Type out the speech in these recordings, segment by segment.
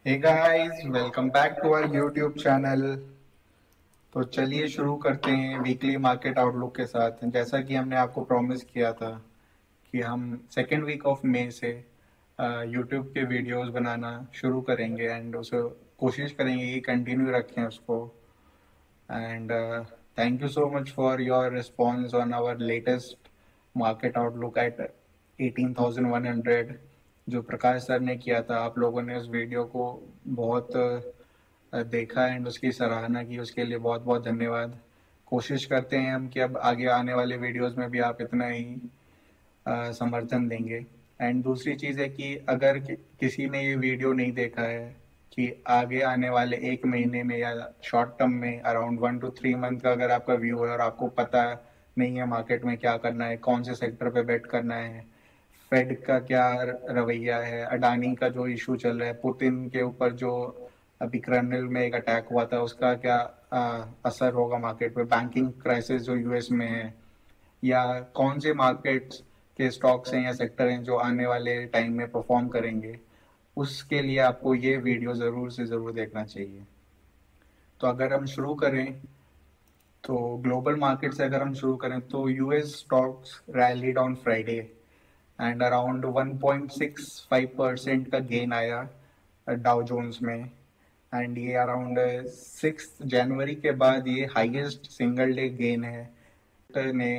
Hey guys, welcome back to our YouTube channel. तो चलिए शुरू करते हैं वीकली मार्केट आउटलुक के साथ। जैसा कि हमने आपको प्रॉमिस किया था कि हम सेकेंड वीक ऑफ मई से यूट्यूब के वीडियोस बनाना शुरू करेंगे एंड उसे कोशिश करेंगे कि कंटिन्यू रखें उसको। And thank you so much for your response on our latest market outlook at 18,100 जो प्रकाश सर ने किया था। आप लोगों ने उस वीडियो को बहुत देखा एंड उसकी सराहना की, उसके लिए बहुत बहुत धन्यवाद। कोशिश करते हैं हम कि अब आगे आने वाले वीडियोस में भी आप इतना ही समर्थन देंगे। एंड दूसरी चीज़ है कि अगर किसी ने ये वीडियो नहीं देखा है कि आगे आने वाले एक महीने में या शॉर्ट टर्म में अराउंड 1 to 3 मंथ का अगर आपका व्यू है और आपको पता नहीं है मार्केट में क्या करना है, कौन से सेक्टर पे बेट करना है, फेड का क्या रवैया है, अडानी का जो इशू चल रहा है, पुतिन के ऊपर जो अभी कर्नल में एक अटैक हुआ था उसका क्या असर होगा मार्केट पे, बैंकिंग क्राइसिस जो यूएस में है, या कौन से मार्केट्स के स्टॉक्स हैं या सेक्टर हैं जो आने वाले टाइम में परफॉर्म करेंगे, उसके लिए आपको ये वीडियो ज़रूर से ज़रूर देखना चाहिए। तो अगर हम शुरू करें तो ग्लोबल मार्केट से अगर हम शुरू करें तो US stocks rallied on Friday and around 1.65% का गेन आया डाउ जोन्स में। एंड ये अराउंड 6 जनवरी के बाद ये हाईएस्ट सिंगल डे गेन है। ने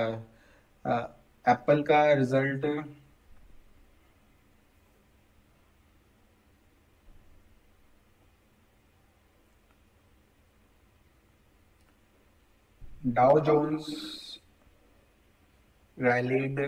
एप्पल का result Dow Jones rallied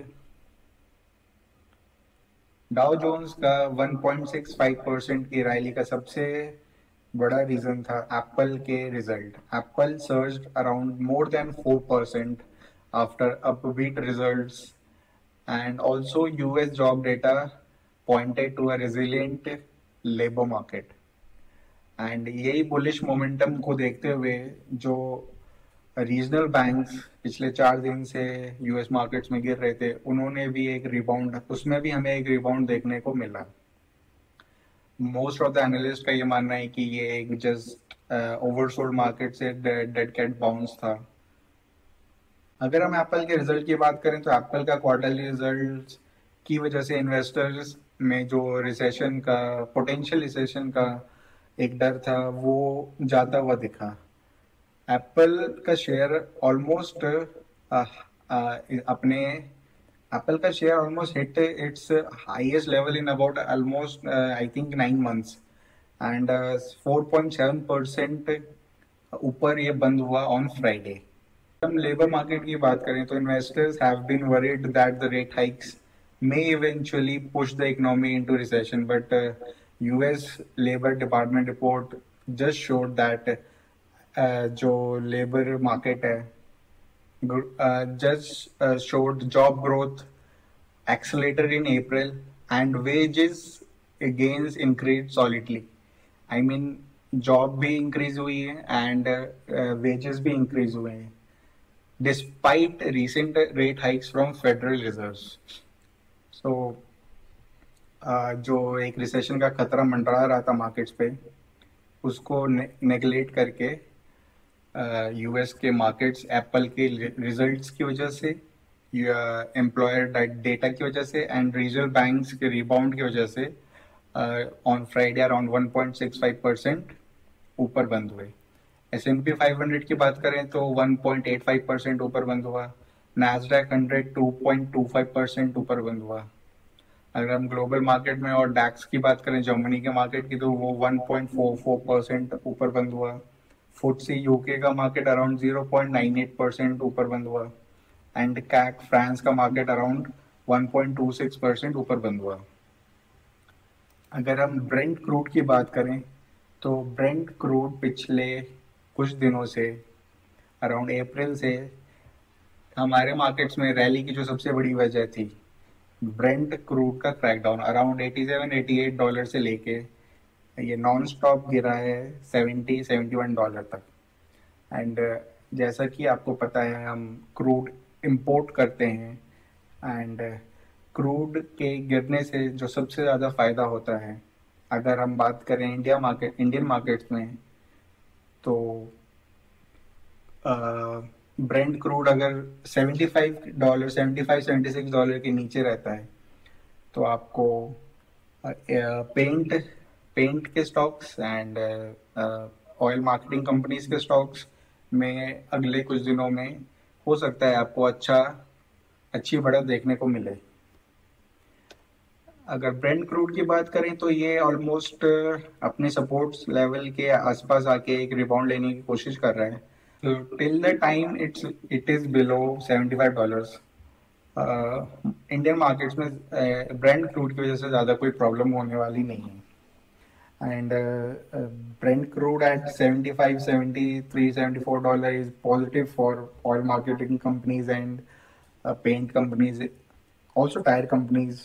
Dow Jones का 1.65% की रैली का सबसे बड़ा रीजन था एप्पल के result. Apple surged around more than 4% after upbeat results and also US job data pointed to a resilient labour market. And यही bullish momentum को देखते हुए जो रीजनल बैंक्स पिछले 4 दिन से यूएस मार्केट्स में गिर रहे थे, उन्होंने भी एक रिबाउंड, उसमें भी हमें एक रिबाउंड देखने को मिला। मोस्ट ऑफ द एनालिस्ट का ये मानना है कि ये एक जस्ट ओवरसोल्ड मार्केट से डेड कैट बाउंस था। अगर हम एप्पल के रिजल्ट की बात करें तो एप्पल का क्वार्टरली रिजल्ट की वजह से इन्वेस्टर्स में जो रिसेशन का, पोटेंशियल रिसेशन का एक डर था, वो जाता हुआ दिखा। एप्पल का शेयर ऑलमोस्ट अपने एप्पल का share almost hit its highest level in about almost I think 9 months and 4.7% ऊपर ये बंद हुआ ऑन फ्राइडे। हम लेबर मार्केट की बात करें तो investors have been worried that the rate hikes may eventually push the economy into recession, but US Labor Department report just showed that जो लेबर मार्केट है just showed job growth accelerated in April and wages gains increased solidly. I mean job भी increase हुई है and wages भी increase हुए हैं despite recent rate hikes from Federal Reserves. So जो एक रिसेशन का खतरा मंडरा रहा था मार्केट्स पे, उसको नेगलेक्ट करके यूएस के मार्केट्स एप्पल के रिजल्ट्स की वजह से, एम्प्लॉयर डेटा की वजह से एंड रीजनल बैंक्स के रिबाउंड की वजह से ऑन फ्राइडे अराउंड 1.65% ऊपर बंद हुए। S&P 500 की बात करें तो 1.85% ऊपर बंद हुआ। नैस्डैक 100 2.25% ऊपर बंद हुआ। अगर हम ग्लोबल मार्केट में और डैक्स की बात करें जर्मनी के मार्केट की, तो वो 1.44% ऊपर बंद हुआ। फुटसी यूके का मार्केट अराउंड 0.98% ऊपर बंद हुआ एंड कैक फ्रांस का मार्केट अराउंड 1.26% ऊपर बंद हुआ। अगर हम ब्रेंट क्रूड की बात करें तो ब्रेंट क्रूड पिछले कुछ दिनों से अराउंड अप्रैल से हमारे मार्केट्स में रैली की जो सबसे बड़ी वजह थी, ब्रेंट क्रूड का क्रैकडाउन अराउंड $87-88 से लेके ये नॉन स्टॉप गिरा है $70-71 तक। एंड जैसा कि आपको पता है हम क्रूड इंपोर्ट करते हैं एंड क्रूड के गिरने से जो सबसे ज़्यादा फायदा होता है अगर हम बात करें इंडियन मार्केट्स में, तो ब्रेंट क्रूड अगर $75, $75-76 के नीचे रहता है, तो आपको पेंट पेंट के stocks and oil marketing companies के स्टॉक्स में अगले कुछ दिनों में हो सकता है आपको अच्छी बढ़त देखने को मिले। अगर ब्रेंट क्रूड की बात करें तो ये ऑलमोस्ट अपने सपोर्ट लेवल के आसपास आके एक रिबाउंड लेने की कोशिश कर रहा है। तो till the time it is below $75, Indian markets में ब्रेंट क्रूड की वजह से ज़्यादा कोई प्रॉब्लम होने वाली नहीं है। And Brent crude at 75, 73, $74 is positive for oil marketing companies and paint companies, also tire companies.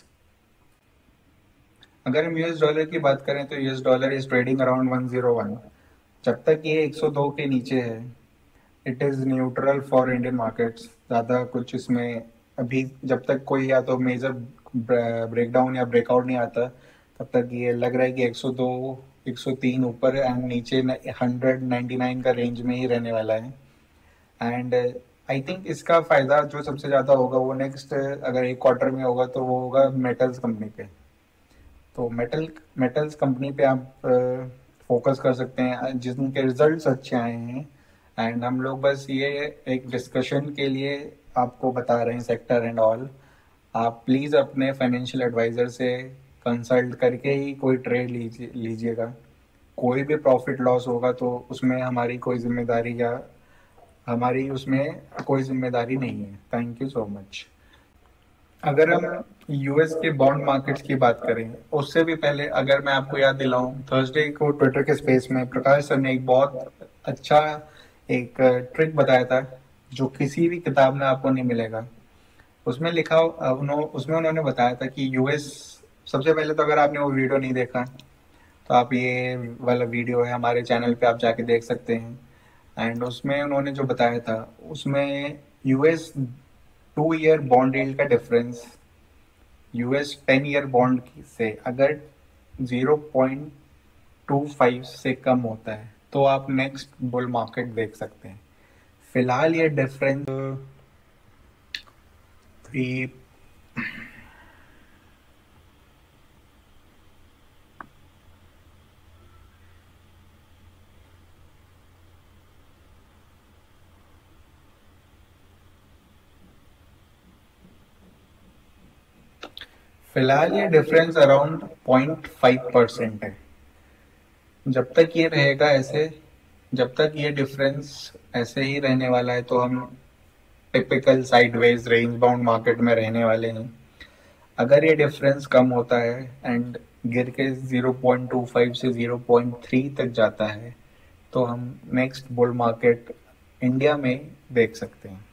अगर हम यूएस डॉलर की बात करें तो US dollar is trading around 101। जब तक ये 102 के नीचे है, it is neutral for Indian markets. ज़्यादा कुछ इसमें अभी जब तक कोई या तो मेजर ब्रेकडाउन या ब्रेकआउट नहीं आता, तब तक ये लग रहा है कि 102 103 ऊपर एंड नीचे 199 का रेंज में ही रहने वाला है। एंड आई थिंक इसका फ़ायदा जो सबसे ज़्यादा होगा वो नेक्स्ट अगर एक क्वार्टर में होगा तो वो होगा मेटल्स कंपनी पे। तो मेटल्स कंपनी पे आप फोकस कर सकते हैं जिनके रिजल्ट्स अच्छे आए हैं। एंड हम लोग बस ये एक डिस्कशन के लिए आपको बता रहे हैं सेक्टर एंड ऑल। आप प्लीज़ अपने फाइनेंशियल एडवाइज़र से कंसल्ट करके ही कोई ट्रेड लीजिएगा। कोई भी प्रॉफिट लॉस होगा तो उसमें हमारी कोई जिम्मेदारी नहीं है। Thank you so much. अगर हम यूएस के बॉन्ड मार्केट्स की बात करें, उससे भी पहले अगर मैं आपको याद दिलाऊं, थर्सडे को ट्विटर के स्पेस में प्रकाश सर ने एक बहुत अच्छा एक ट्रिक बताया था जो किसी भी किताब में आपको नहीं मिलेगा। उसमें उसमें उन्होंने बताया था कि यूएस, सबसे पहले तो अगर आपने वो वीडियो नहीं देखा तो आप ये वाला वीडियो है हमारे चैनल पे आप जाके देख सकते हैं। एंड उसमें उन्होंने जो बताया था उसमें यूएस 2 ईयर बॉन्ड यील्ड का डिफरेंस यूएस 10 ईयर बॉन्ड से अगर 0.25 से कम होता है तो आप नेक्स्ट बुल मार्केट देख सकते हैं। फिलहाल ये डिफरेंस फिलहाल ये डिफरेंस अराउंड 0.5% है। जब तक ये रहेगा ऐसे, जब तक ये डिफरेंस ऐसे ही रहने वाला है तो हम typical sideways range bound market में रहने वाले हैं। अगर ये डिफरेंस कम होता है एंड गिर के 0.25 से 0.3 तक जाता है तो हम नेक्स्ट बुल मार्केट इंडिया में देख सकते हैं।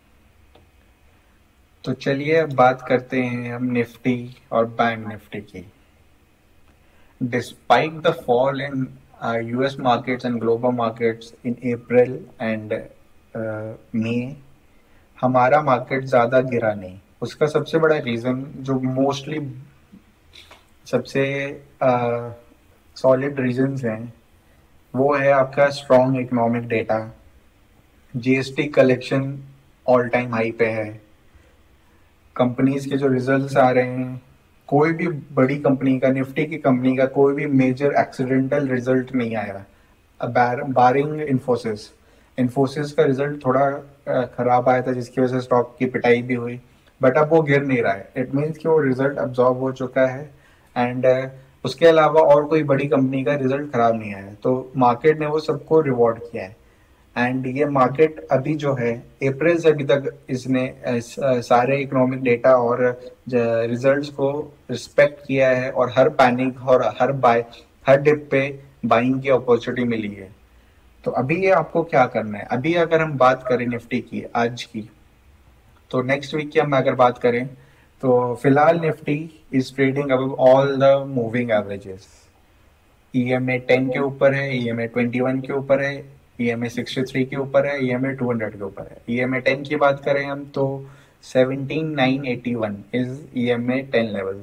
तो चलिए अब बात करते हैं हम निफ्टी और बैंक निफ्टी की। Despite the fall in US markets and global markets in April and May, हमारा मार्केट ज़्यादा गिरा नहीं। उसका सबसे बड़ा रीज़न जो मोस्टली सबसे सॉलिड रीजंस हैं वो है आपका strong economic data. GST collection all time high पे है। कंपनीज के जो रिजल्ट्स आ रहे हैं, कोई भी बड़ी कंपनी का, निफ्टी की कंपनी का कोई भी मेजर एक्सीडेंटल रिजल्ट नहीं आया बारिंग इन्फोसिस का रिजल्ट थोड़ा खराब आया था जिसकी वजह से स्टॉक की पिटाई भी हुई, बट अब वो गिर नहीं रहा है। इट मीन्स कि वो रिजल्ट अब्जॉर्ब हो चुका है एंड उसके अलावा और कोई बड़ी कंपनी का रिजल्ट खराब नहीं आया, तो मार्केट ने वो सबको रिवॉर्ड किया है। एंड ये मार्केट अभी जो है अप्रैल से अभी तक इसने सारे इकोनॉमिक डेटा और रिजल्ट्स को रिस्पेक्ट किया है और हर पैनिक और हर डिप पे बाइंग की अपॉर्चुनिटी मिली है। तो अभी ये आपको क्या करना है? अभी अगर हम बात करें निफ्टी की आज की, तो नेक्स्ट वीक की हम अगर बात करें तो फिलहाल Nifty is trading above all the moving averages. EMA 10 के ऊपर है, ईएमए 21 के ऊपर है, ईएमए 63 के ऊपर है, ईएमए 200 के ऊपर है। ईएमए 10 की बात करें हम तो 17981 is EMA 10 levels.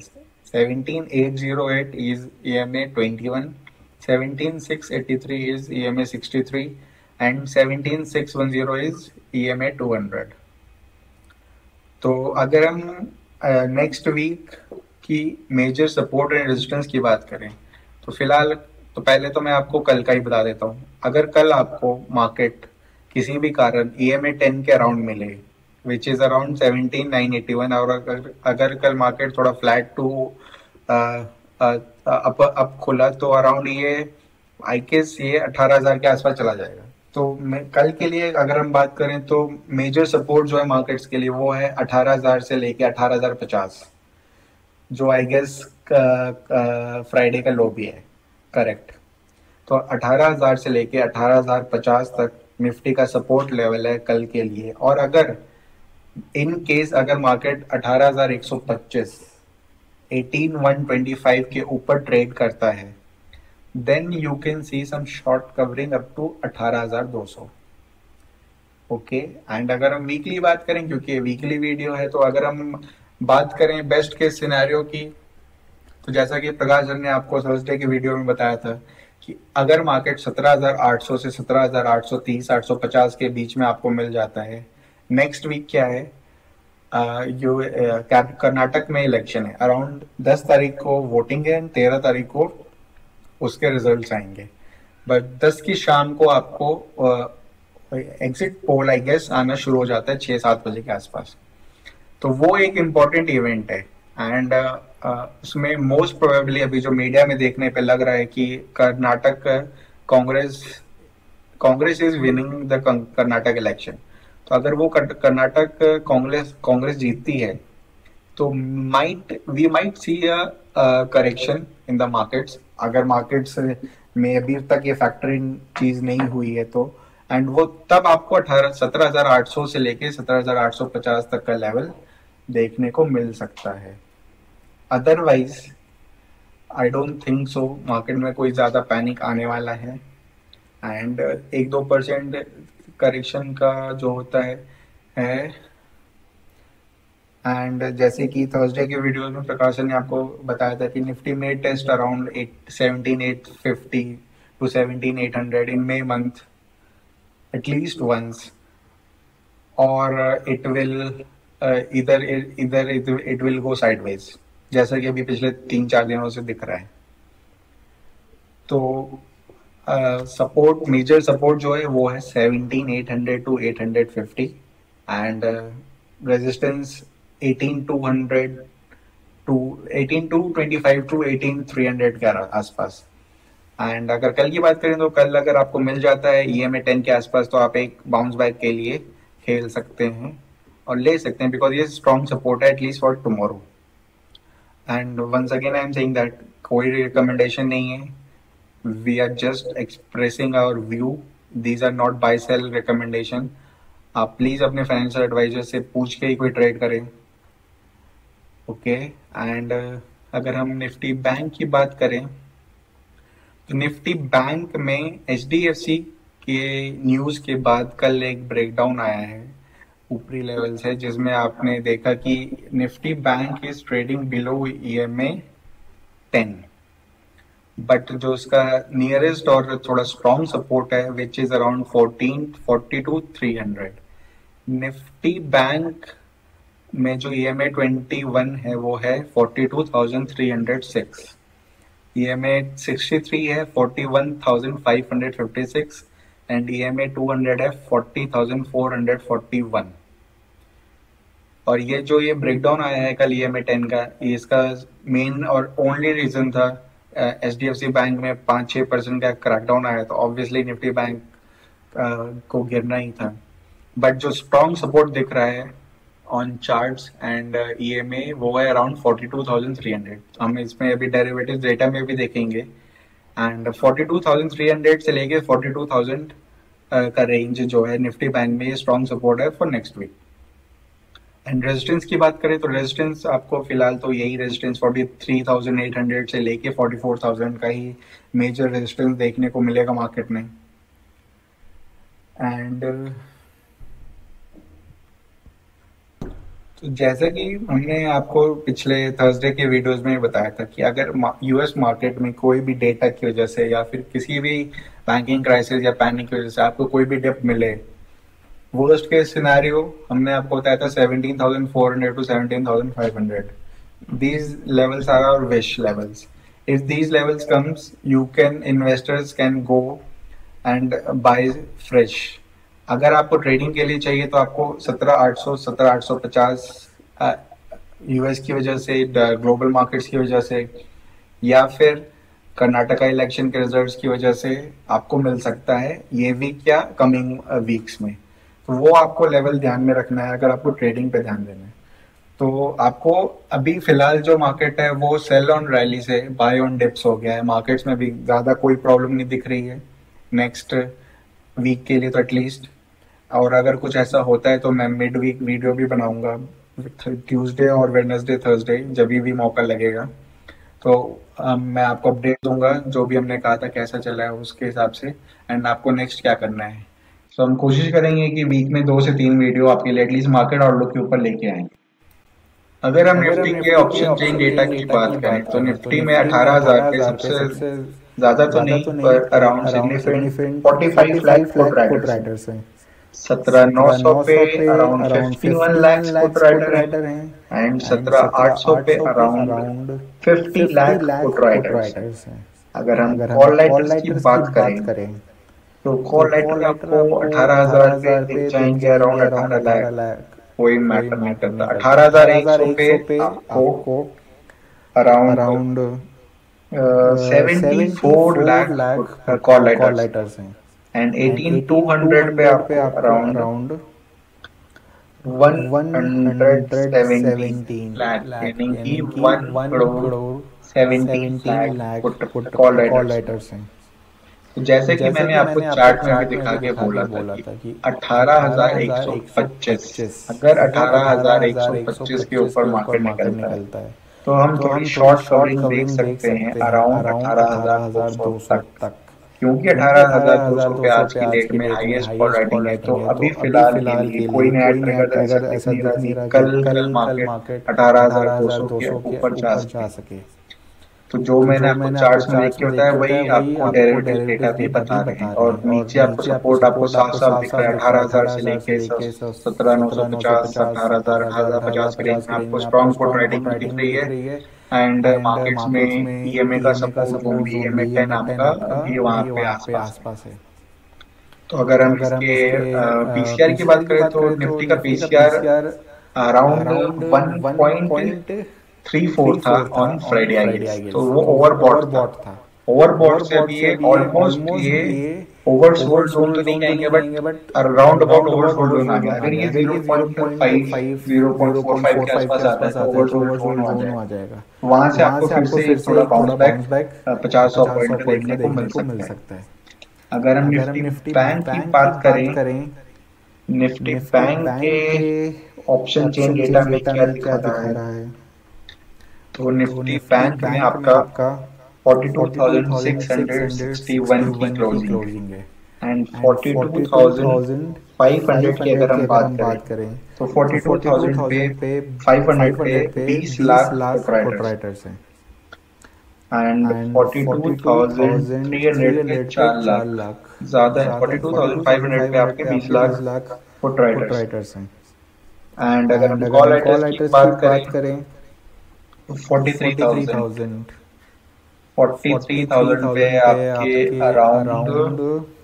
17,808 is EMA 21, 17,683 is EMA 63, and 17,610 is EMA 200. तो अगर हम नेक्स्ट वीक की मेजर सपोर्ट एंड रेजिस्टेंस की बात करें तो फिलहाल तो पहले तो मैं आपको कल का ही बता देता हूँ। अगर कल आपको मार्केट किसी भी कारण EMA 10 के अराउंड मिले विच इज अराउंड 17,981 और अगर कल मार्केट थोड़ा फ्लैट टू अप खुला तो अराउंड ये आई गेस ये 18,000 के आसपास चला जाएगा। तो मैं कल के लिए अगर हम बात करें तो मेजर सपोर्ट जो है मार्केट्स के लिए वो है 18,000 से लेके 18,050, जो आई गेस फ्राइडे का लो भी है। करेक्ट। तो 18,000 से लेके 18,050 तक निफ्टी का सपोर्ट लेवल है कल के लिए। और अगर इन केस अगर मार्केट 18,125 18,125 के ऊपर ट्रेड करता है then you can see some short covering up to 18,200। Okay. And अगर हम वीकली बात करें, क्योंकि वीकली वीडियो है, तो अगर हम बात करें बेस्ट केस सिनेरियो की, तो जैसा कि प्रकाश सर ने आपको थर्सडे की वीडियो में बताया था कि अगर मार्केट 17,800 से 17,830 850 के बीच में आपको मिल जाता है, नेक्स्ट वीक क्या है, कर्नाटक में इलेक्शन है, अराउंड 10 तारीख को वोटिंग है, 13 तारीख को उसके रिजल्ट्स आएंगे। बट 10 की शाम को आपको एग्जिट पोल आई गेस आना शुरू हो जाता है 6-7 बजे के आसपास। तो वो एक इम्पॉर्टेंट इवेंट है। एंड उसमें मोस्ट प्रोबेबली अभी जो मीडिया में देखने पे लग रहा है कि Karnataka Congress is winning the Karnataka election. तो अगर वो कर्नाटक कांग्रेस जीतती है तो we might see a correction in the markets. अगर मार्केट्स में अभी तक ये फैक्टर इन चीज नहीं हुई है तो, एंड वो तब आपको 17,800 से लेके 17,850 तक का लेवल देखने को मिल सकता है। Otherwise I don't think so market में कोई ज्यादा पैनिक आने वाला है। एंड 1-2% करेक्शन का जो होता है। एंड जैसे कि थर्सडे के वीडियो में प्रकाश ने आपको बताया था कि निफ्टी में test around 17,850 to 17,800 in May month at least once, or it will either it will go sideways, जैसा कि अभी पिछले 3-4 दिनों से दिख रहा है। तो सपोर्ट मेजर सपोर्ट जो है वो है 17,800 to 850 and resistance 18,200 to 18,225 to 18,300 के आसपास। एंड अगर कल की बात करें तो कल अगर आपको मिल जाता है EMA 10 के आसपास तो आप एक बाउंस बैक के लिए खेल सकते हैं और ले सकते हैं, बिकॉज ये स्ट्रॉन्ग सपोर्ट है at least for tomorrow. And once again I am saying that कोई रिकमेंडेशन नहीं है, we are just expressing our view, these are not buy sell recommendation. आप प्लीज अपने फाइनेंशियल एडवाइजर से पूछ के ही कोई ट्रेड करें। ओके। एंड अगर हम निफ्टी बैंक की बात करें तो निफ्टी बैंक में HDFC के न्यूज़ के बाद कल एक ब्रेकडाउन आया है ऊपरी लेवल से, जिसमें आपने देखा कि Nifty bank is trading below EMA 10, but जो उसका नियरेस्ट और थोड़ा स्ट्रॉन्ग सपोर्ट है which is around 1442-300। Nifty bank में जो EMA 21 है वो है 42,306, EMA 63 है 41,556 एंड EMA 200 है 40,441। और ये जो ये ब्रेकडाउन आया है कल EMA 10 का, इसका मेन और ओनली रीजन था HDFC बैंक में 5-6% का क्रैकडाउन आया, तो ऑब्वियसली निफ्टी बैंक को गिरना ही था। बट जो स्ट्रॉन्ग सपोर्ट दिख रहा है ऑन चार्ट्स एंड EMA वो है अराउंड 42,300। हम इसमें अभी डेरिवेटिव डेटा में भी देखेंगे। एंड 42,300 से लेके 42,000 का रेंज जो है निफ्टी बैंक में ये स्ट्रॉन्ग सपोर्ट है for next week. And resistance की बात करें तो रेजिस्टेंस आपको फिलहाल तो यही रेजिस्टेंस 43,800 से लेके 44,000 का ही मेजर रेजिस्टेंस देखने को मिलेगा मार्केट में। एंड तो जैसा कि हमने आपको पिछले थर्सडे के वीडियोस में बताया था कि अगर यूएस मार्केट में कोई भी डेटा की वजह से या फिर किसी भी बैंकिंग क्राइसिस या पैनिक की वजह से आपको कोई भी डिप मिले, वर्स्ट केस सिनेरियो हमने आपको बताया था 17,400 to 17,500. These levels are our wish levels. If these levels comes, you can investors can go and buy fresh. अगर आपको ट्रेडिंग के लिए चाहिए तो आपको 17,800 17,850 यूएस की वजह से, ग्लोबल मार्केट्स की वजह से, या फिर कर्नाटका इलेक्शन के रिजल्ट्स की वजह से आपको मिल सकता है ये वीक या कमिंग वीक्स में। तो वो आपको लेवल ध्यान में रखना है अगर आपको ट्रेडिंग पे ध्यान देना है। तो आपको अभी फिलहाल जो मार्केट है वो सेल ऑन रैली से बाय ऑन डिप्स हो गया है। मार्केट्स में भी ज़्यादा कोई प्रॉब्लम नहीं दिख रही है नेक्स्ट वीक के लिए तो एटलीस्ट। और अगर कुछ ऐसा होता है तो मैं मिड वीक वीडियो भी बनाऊंगा, ट्यूसडे और वेडनेसडे थर्सडे जब भी मौका लगेगा। तो मैं आपको अपडेट दूंगा जो भी हमने कहा था कैसा चला है उसके हिसाब से, एंड आपको नेक्स्ट क्या करना है। तो हम कोशिश करेंगे कि वीक में 2 से 3 वीडियो आपके लिए एटलीस्ट मार्केट आउटलुक के ऊपर लेके आएंगे। अगर हम निफ्टी के ऑप्शन चेन डेटा की बात करें तो निफ्टी में 18,000 पे सबसे ज्यादा तो नहीं पर around significant 45 lakh put writers हैं। 17,900 पे अराउंड 51 लाख फुट राइडर हैं एंड 17,800 पे अराउंड 50 लाख फुट राइडर्स हैं। अगर हम कॉल राइडर्स की बात करें तो कॉल राइडर आपको 18,000 पे दिख जाएंगे अराउंड 18 लाख, कोई मैटर नहीं करता। 18,100 पे आपको अराउंड 74 लाख कॉल राइडर्स हैं एंड 18,200 पे आपको अराउंड 117 लाख, यानी कि 1 करोड़ 17 लाख कॉल राइडर्स हैं। तो जैसे कि मैंने आपको चार्ट में भी दिखा के बोला था कि 18,125, अगर 18,125 के ऊपर मार्केट निकलता है तो हम थोड़ी शॉर्ट कवरिंग देख सकते हैं अराउंड 18,200 तक, क्योंकि 18,200 पे आज की डेट में हाईएस्ट कॉल राइटिंग है। तो अभी फिलहाल के लिए कोई नया ट्रिगर ऐसा दिख नहीं रहा कि कल मार्केट 18,200 के ऊपर जा सके। तो जो मैंने आपको चार्ट्स में देख के बताया वही आपको डेरिवेटिव डेटा भी बता रहे हैं। और नीचे आपको सपोर्ट आपको साफ साफ दिख रहा है 18,000 से लेके 17,950, 18,000, 18,050 के रेंज में आपको स्ट्रॉन्ग पुट राइटिंग दिख रही है। एंड मार्केट्स में ईएमए का सपोर्ट जोन भी ईएमए 10 आपका भी वहाँ पे आसपास है। तो अगर हम इसके पीसीआर की बात करें तो निफ्टी का पीसीआर अराउंड 1.34 था ऑन फ्राइडे आई गेस, तो वो ओवरबॉट था। ओवरबॉट से अभी ये ऑलमोस्ट ये ओवरसोल्ड जोन तो नहीं कहेंगे but around about oversold zone आ गया। अगर ये 0.5 0.45 के आसपास आता है तो ओवरसोल्ड जोन आ जाएगा। वहां से आपको फिर से थोड़ा बाउंस बैक 50-100 पॉइंट देखने को मिल सकता है। अगर हम निफ्टी बैंक की बात करें, निफ्टी बैंक के ऑप्शन चेन डेटा में क्या दिखा रहा है, तो निफ्टी बैंक में आपका 42,661 की क्लोजिंग है एंड 42,500 की अगर हम बात करें तो 42,000 पे 500 पे 20 लाख फुट राइडर्स हैं एंड 42,300 पे 4 लाख ज्यादा है। 42,500 पे आपके 20 लाख फुट राइडर्स हैं। एंड अगर हम कॉल राइडर्स की बात करें 43,000 पे आपके अराउंड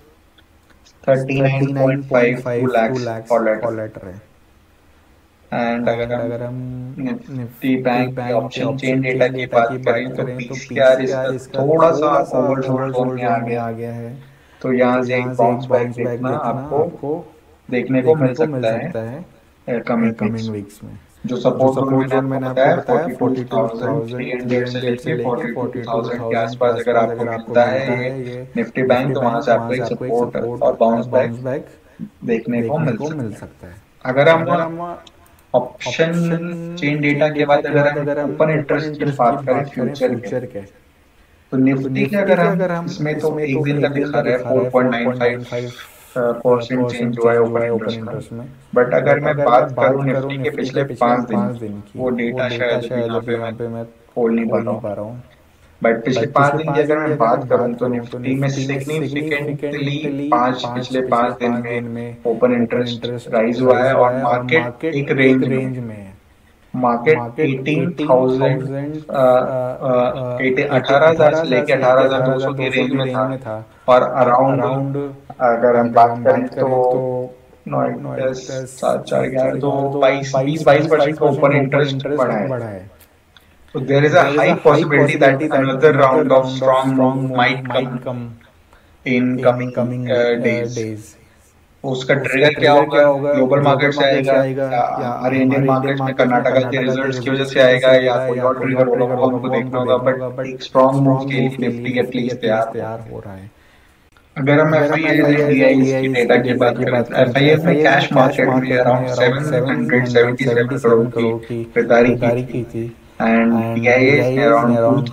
39.52 लाख कॉल राइडर है। एंड अगर हम निफ्टी बैंक के ऑप्शन चेन डेटा की बात करें तो पीसीआर इसका थोड़ा सा ओवरसोल्ड जोन में आ गया है। तो यहाँ से एक बाउंस बैक देखना आपको देखने को मिल सकता है कमिंग वीक्स में। जो सपोर्ट जोन मैंने आपको बताया 42,300 से लेके 42,000 के आसपास अगर आपको मिलता है ये निफ्टी बैंक तो वहां से आपको एक सपोर्ट और बाउंस बैक देखने को मिल सकता है। अगर हम ऑप्शन चेन डेटा के बाद अगर हम ओपन इंटरेस्ट की बात करें फ्यूचर के तो निफ्टी का अगर हम इसमें तो एक दिन का दिखा रहा है 4.95 परसेंट चेंज हुआ है ओपन इंटरेस्ट में। बट अगर मैं बात करूँ निफ्टी के पिछले 5 दिन की, वो डेटा शायद अभी यहाँ पे मैं खोल नहीं पा रहा हूँ, बट पिछले 5 दिन की अगर मैं बात करूँ तो निफ्टी में सिग्निफिकेंटली पिछले 5 दिन में ओपन इंटरेस्ट राइज हुआ है, और मार्केट एक रेंज में, मार्केट 18,000 से लेके 18,200 की रेंज में था, और अराउंड अगर हम बात करें तो 9, 10, 7, 4, 11 तो 20-22% का ओपन इंटरेस्ट बढ़ा है। So there is a high possibility that another round of strong move might come in coming days. उसका ट्रिगर क्या होगा? ग्लोबल मार्केट से आएगा, या हमारे इंडियन मार्केट में कर्नाटका के रिजल्ट्स की वजह से आएगा, या कोई और ट्रिगर होगा, वो हमको देखना होगा। बट एक स्ट्रॉन्ग मूव के लिए निफ्टी एटलीस्ट तैयार हो रहा है। अगर हम एफआईआई की डेटा की बात करें तो एफआईआई में कैश मार्केट में अराउंड 777 करोड़ की खरीदारी की थी, एंड DIAs ने अराउंड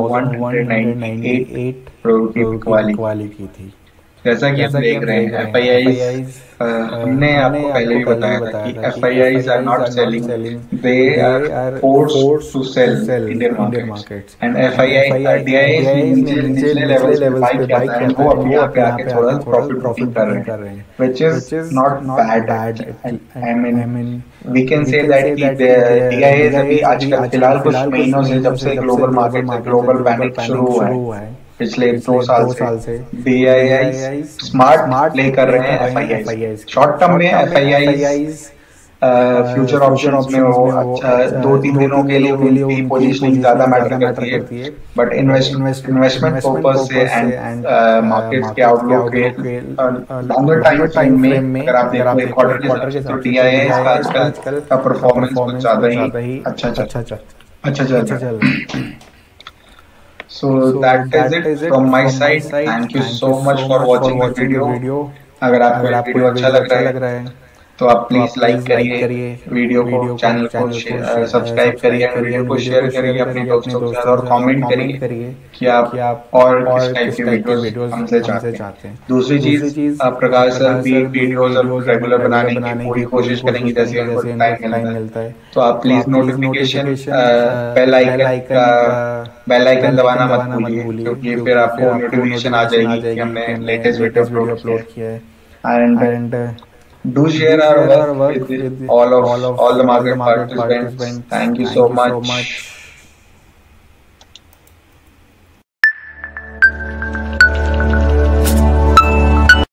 2198 करोड़ की बिकवाली की थी। जैसा कि हम देख रहे हैं FIIs, हमने आपको पहले भी बताया था कि FIIs are not selling, they are forced to sell Indian markets, and DIAs निचले लेवल्स पे बाई किया था, एंड वो अभी यहाँ पे आके थोड़ा प्रॉफिट बुकिंग कर रहे हैं, which is not bad. I mean we can say that कि DIAs अभी आजकल फिलहाल कुछ महीनों से, जब से ग्लोबल मार्केट से ग्लोबल पैनिक शुरू हुआ है पिछले 2 साल से, DIAs स्मार्ट प्ले कर रहे हैं FIIs। शॉर्ट टर्म में FIIs फ्यूचर ऑप्शंस में वो अच्छा 2-3 दिनों के लिए उनकी पोजीशनिंग ज्यादा मैटर करती है, बट इन्वेस्टमेंट पर्पस से एंड मार्केट के आउटलुक के लॉन्गर टाइम में अगर आप देखो एक क्वार्टर के तो DIAs का आजकल का परफॉर्मेंस कुछ ज्यादा ही अच्छा चल रहा है। So that is it from my side. Thank you so much for watching the video. अगर आपको वीडियो अच्छा लग रहा है तो आप प्लीज लाइक करिए वीडियो को, चैनल को सब्सक्राइब करिए, वीडियो को शेयर करिए अपने दोस्तों के साथ, और कमेंट करिए कि आप और किस टाइप के वीडियोस हमसे चाहते हैं। दूसरी चीज, प्रकाश सर भी वीडियोस अब रेगुलर बनाने की पूरी कोशिश करेंगे जैसे हमको टाइम मिलता है। तो आप प्लीज नोटिफिकेशन बेल आइकन दबाना मत भूलिए, क्योंकि फिर आपको नोटिफिकेशन आ जाएगी कि हमने लेटेस्ट वीडियो अपलोड किया है। And do share our work with all the market participants. Thank you so much.